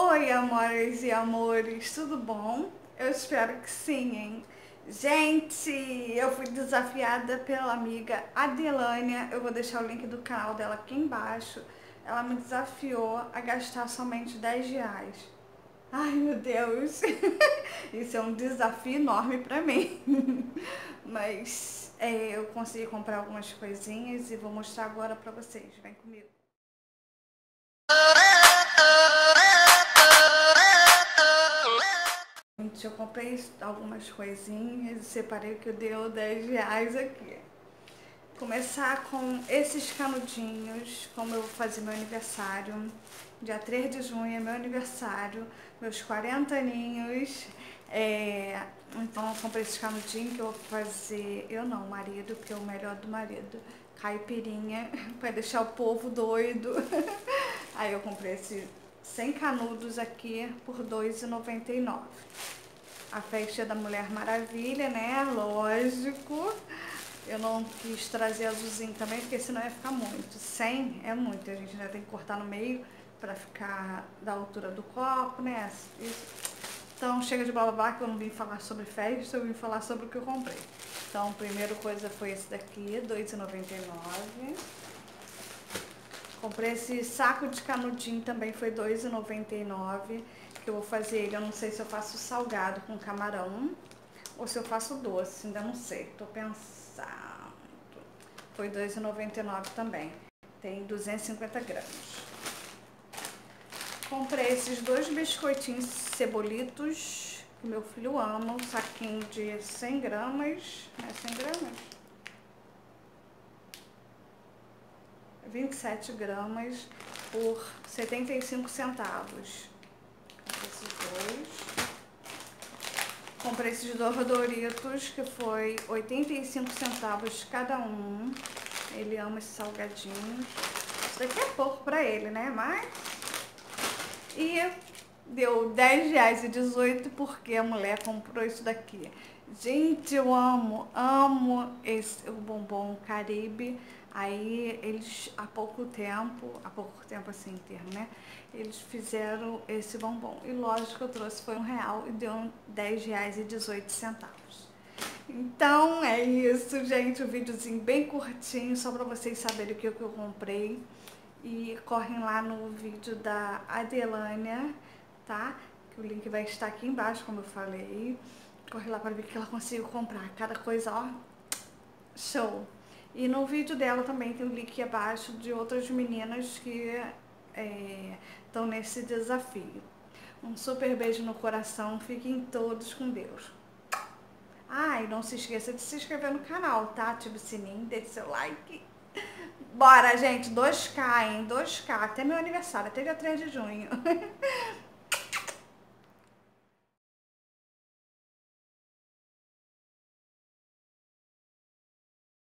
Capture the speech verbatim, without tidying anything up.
Oi, amores e amores, tudo bom? Eu espero que sim, hein? Gente, eu fui desafiada pela amiga Adelânia, eu vou deixar o link do canal dela aqui embaixo. Ela me desafiou a gastar somente dez reais. Ai, meu Deus, isso é um desafio enorme pra mim. Mas é, eu consegui comprar algumas coisinhas e vou mostrar agora pra vocês. Vem comigo. Gente, eu comprei algumas coisinhas e separei que eu deu dez reais aqui. Começar com esses canudinhos, como eu vou fazer meu aniversário. Dia três de junho é meu aniversário, meus quarenta aninhos. É, então eu comprei esses canudinhos que eu vou fazer, eu não, o marido, que é o melhor do marido. Caipirinha, para deixar o povo doido. Aí eu comprei esses cem canudos aqui por dois reais e noventa e nove centavos. A festa da Mulher Maravilha, né? Lógico. Eu não quis trazer azulzinho também, porque senão ia ficar muito. cem é muito, a gente ainda tem que cortar no meio pra ficar da altura do copo, né? Isso. Então chega de blá blá blá, que eu não vim falar sobre festa, eu vim falar sobre o que eu comprei. Então, a primeira coisa foi esse daqui, dois reais e noventa e nove centavos. Comprei esse saco de canudinho também, foi dois reais e noventa e nove centavos. Que eu vou fazer ele, eu não sei se eu faço salgado com camarão ou se eu faço doce, ainda não sei, tô pensando. Foi dois reais e noventa e nove centavos também, tem duzentos e cinquenta gramas. Comprei esses dois biscoitinhos cebolitos, que meu filho ama, um saquinho de cem gramas, né, cem gramas? vinte e sete gramas por setenta e cinco centavos. Esses dois. Comprei esses dois Doritos, que foi oitenta e cinco centavos cada um. Ele ama esse salgadinho. Isso daqui é pouco pra ele, né? Mas... E deu dez reais e dezoito centavos porque a mulher comprou isso daqui. Gente, eu amo, amo esse, o bombom Caribe. Aí eles, há pouco tempo, há pouco tempo assim, em termo, né? Eles fizeram esse bombom. E lógico que eu trouxe, foi um real e deu dez reais e dezoito centavos. Então é isso, gente. Um videozinho bem curtinho, só pra vocês saberem o que eu comprei. E correm lá no vídeo da Adelânia, tá? Que o link vai estar aqui embaixo, como eu falei. Corre lá para ver o que ela conseguiu comprar. Cada coisa, ó, show! E no vídeo dela também tem o link abaixo de outras meninas que estão é, nesse desafio. Um super beijo no coração. Fiquem todos com Deus. Ah, e não se esqueça de se inscrever no canal, tá? Ative o sininho, deixe seu like. Bora, gente, dois K, hein? dois K, até meu aniversário, até dia três de junho.